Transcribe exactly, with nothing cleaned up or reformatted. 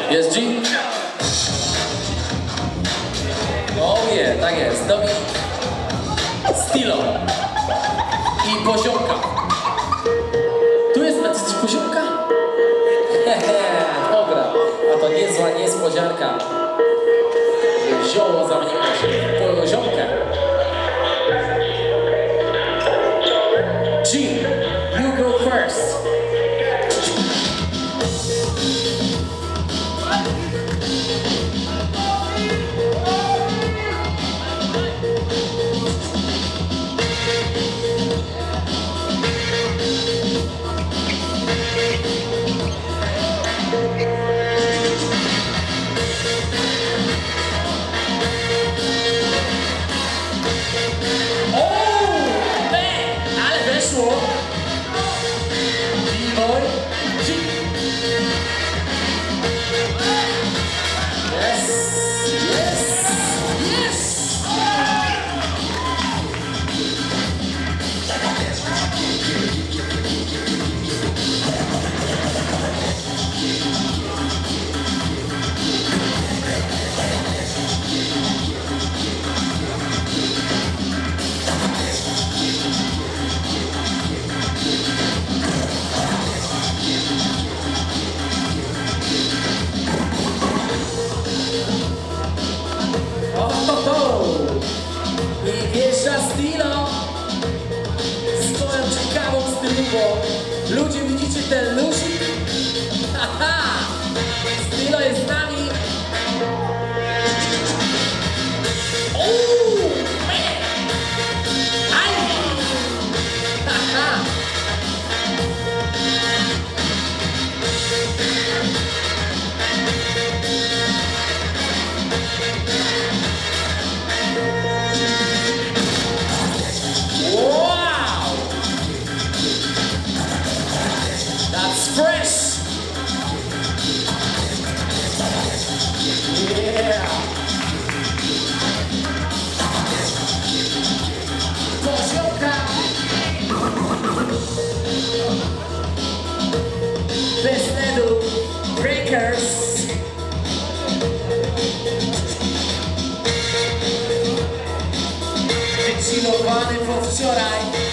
Jest G? O nie, tak jest. Dominik, Stilo i Poziomka. Tu jest, a ty jesteś Poziomka? Hehe, dobra. A to niezła niespodzianka. Zioło zamieniło się w Poziomkę. G, you go first. Stilo swoją ciekawą stylową. Ludzie, widzicie ten luzik? Haha! Stilo jest z nami. Uuu! Aj! Haha! Fresh! Yeah! Poziomka! Bez ledu! Breakers! Wychillowany po wczoraj.